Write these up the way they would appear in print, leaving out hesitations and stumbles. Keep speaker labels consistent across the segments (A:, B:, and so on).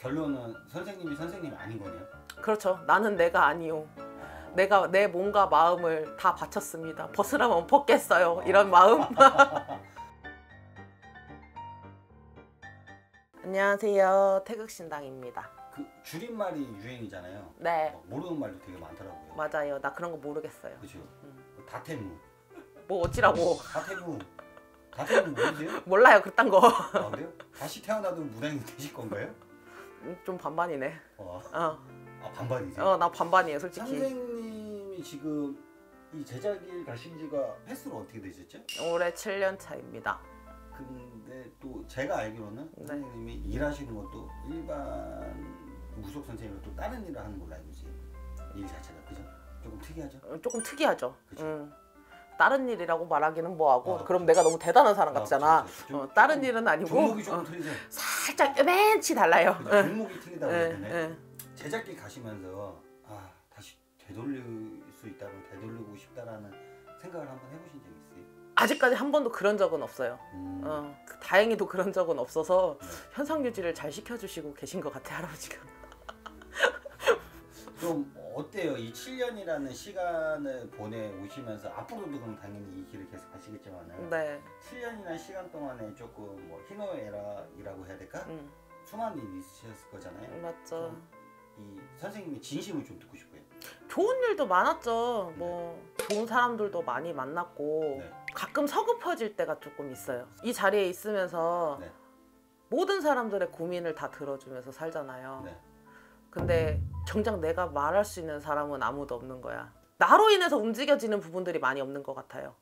A: 결론은 선생님이 선생님이 아닌 거네요?
B: 그렇죠. 나는 내가 아니요. 내가 내 몸과 마음을 다 바쳤습니다. 벗으라면 벗겠어요. 이런 마음. 안녕하세요. 태극신당입니다.
A: 그 줄임말이 유행이잖아요.
B: 네.
A: 모르는 말도 되게 많더라고요.
B: 맞아요. 나 그런 거 모르겠어요.
A: 그렇죠. 다태무.
B: 뭐 어찌라고.
A: 다태무. 다태무 모르세요?
B: 몰라요. 그딴 거.
A: 아, 그래요? 다시 태어나도 무당이 되실 건가요?
B: 좀 반반이네.
A: 아 반반이세요?
B: 나 반반이에요 솔직히.
A: 선생님이 지금 이 제자길 가신 지가 횟수로 어떻게 되셨죠?
B: 올해 7년 차입니다.
A: 근데 또 제가 알기로는
B: 네.
A: 선생님이 일하시는 것도 일반 무속 선생님은 또 다른 일을 하는 걸로 알고 있어요. 일 자체가 그죠? 조금 특이하죠?
B: 조금 특이하죠.
A: 그죠?
B: 다른 일이라고 말하기는 뭐하고 그럼
A: 그렇죠.
B: 내가 너무 대단한 사람 같잖아.
A: 그렇죠.
B: 다른 일은 아니고
A: 종목이 조금 틀리죠?
B: 살짝 요맨치 달라요.
A: 그죠? 종목이 틀리다고 그러네. 제자길 가시면서 다시 되돌릴 수 있다면 되돌리고 싶다라는 생각을 한번 해보신 적 있어요?
B: 아직까지 한 번도 그런 적은 없어요. 다행히도 그런 적은 없어서
A: 네.
B: 현상 유지를 잘 시켜주시고 계신 것 같아요, 할아버지가.
A: 좀 어때요? 이 7년이라는 시간을 보내오시면서 앞으로도 그럼 당연히 이 길을 계속 가시겠지만은
B: 네.
A: 7년이라는 시간 동안에 조금 뭐 희노애락이라고 해야 될까? 수많은 일이 있으셨을 거잖아요.
B: 맞죠.
A: 이 선생님의 진심을 좀 듣고 싶어요.
B: 좋은 일도 많았죠. 뭐 좋은 사람들도 많이 만났고
A: 네.
B: 가끔 서글퍼질 때가 조금 있어요. 이 자리에 있으면서
A: 네.
B: 모든 사람들의 고민을 다 들어주면서 살잖아요.
A: 네.
B: 근데 정작 내가 말할 수 있는 사람은 아무도 없는 거야. 나로 인해서 움직여지는 부분들이 많이 없는 것 같아요.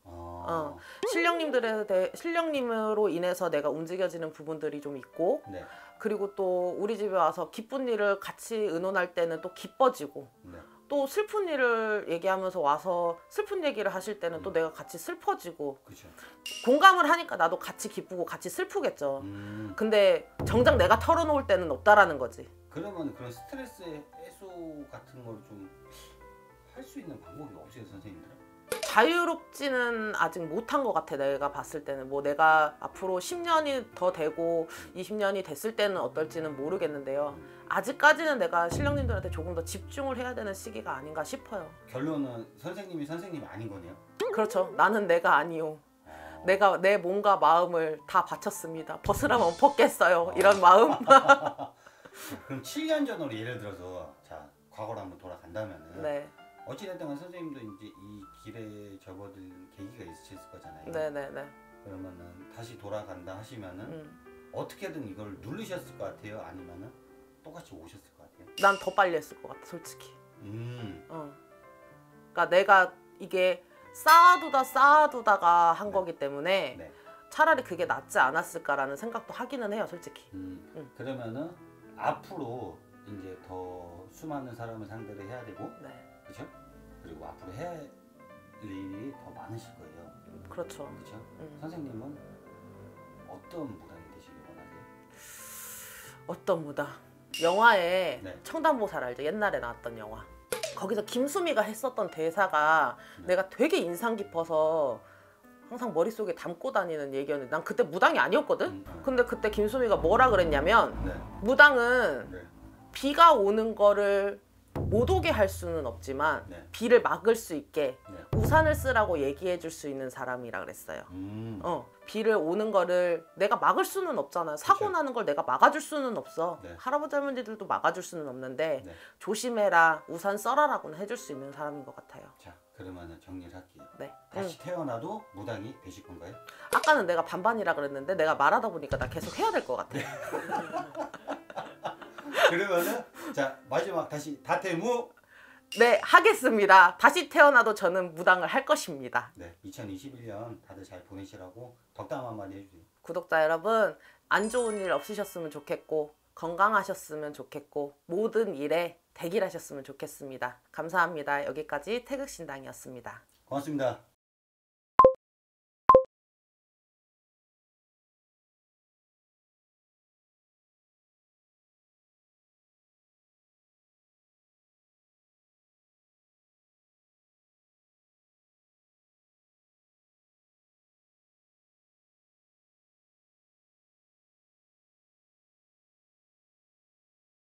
B: 신령님으로 인해서 내가 움직여지는 부분들이 좀 있고,
A: 네.
B: 그리고 또 우리 집에 와서 기쁜 일을 같이 의논할 때는 또 기뻐지고,
A: 네.
B: 또 슬픈 일을 얘기하면서 와서 슬픈 얘기를 하실 때는 또 내가 같이 슬퍼지고,
A: 그렇죠.
B: 공감을 하니까 나도 같이 기쁘고 같이 슬프겠죠. 근데 정작 내가 털어놓을 때는 없다라는 거지.
A: 그러면 그런 스트레스 해소 같은 걸 좀 할 수 있는 방법이 없어요, 선생님들은?
B: 자유롭지는 아직 못한 것 같아. 내가 봤을 때는 뭐 내가 앞으로 10년이 더 되고 20년이 됐을 때는 어떨지는 모르겠는데요. 아직까지는 내가 신령님들한테 조금 더 집중을 해야 되는 시기가 아닌가 싶어요.
A: 결론은 선생님이 선생님이 아닌 거네요?
B: 그렇죠. 나는 내가 아니요. 내가 내 몸과 마음을 다 바쳤습니다. 벗으라면 벗겠어요. 이런 마음.
A: 그럼 7년 전으로 예를 들어서 자 과거로 한번 돌아간다면은
B: 네.
A: 어찌됐든 간 선생님도 이제 이 길에 접어든 계기가 있으셨을 거잖아요.
B: 네네네.
A: 그러면은 다시 돌아간다 하시면은 어떻게든 이걸 누르셨을 것 같아요? 아니면은 똑같이 오셨을 것 같아요?
B: 난 더 빨리 했을 것 같아, 솔직히. 그러니까 내가 이게 쌓아두다가 한 거기 때문에
A: 네.
B: 차라리 그게 낫지 않았을까라는 생각도 하기는 해요, 솔직히.
A: 그러면은 앞으로 이제 더 수많은 사람을 상대로 해야 되고,
B: 네.
A: 그렇죠? 그리고 앞으로 해야 할 일이 더 많으실 거예요.
B: 그렇죠.
A: 그렇죠? 선생님은 어떤 무당이 되시길 원하세요?
B: 어떤 무당? 영화에
A: 네.
B: 청담보살 알죠? 옛날에 나왔던 영화. 거기서 김수미가 했었던 대사가 내가 되게 인상 깊어서 항상 머릿속에 담고 다니는 얘기였는데 난 그때 무당이 아니었거든? 근데 그때 김수미가 뭐라 그랬냐면 무당은 비가 오는 거를 못 오게 할 수는 없지만 비를 막을 수 있게 우산을 쓰라고 얘기해 줄 수 있는 사람이라 그랬어요. 비를 오는 거를 내가 막을 수는 없잖아요. 사고 나는 걸 내가 막아줄 수는 없어. 할아버지 할머니들도 막아줄 수는 없는데 조심해라, 우산 써라라고는 해줄 수 있는 사람인 것 같아요.
A: 자, 그러면은 정리를 할게요.
B: 네.
A: 다시 태어나도 무당이 되실 건가요?
B: 아까는 내가 반반이라 그랬는데 내가 말하다 보니까 나 계속 해야 될 것 같아.
A: 그러면은 자 마지막 다시 다태무.
B: 네, 하겠습니다. 다시 태어나도 저는 무당을 할 것입니다.
A: 네, 2021년 다들 잘 보내시라고 덕담 한마디 해주세요.
B: 구독자 여러분, 안 좋은 일 없으셨으면 좋겠고 건강하셨으면 좋겠고 모든 일에 대길하셨으면 좋겠습니다. 감사합니다. 여기까지 태극신당이었습니다.
A: 고맙습니다.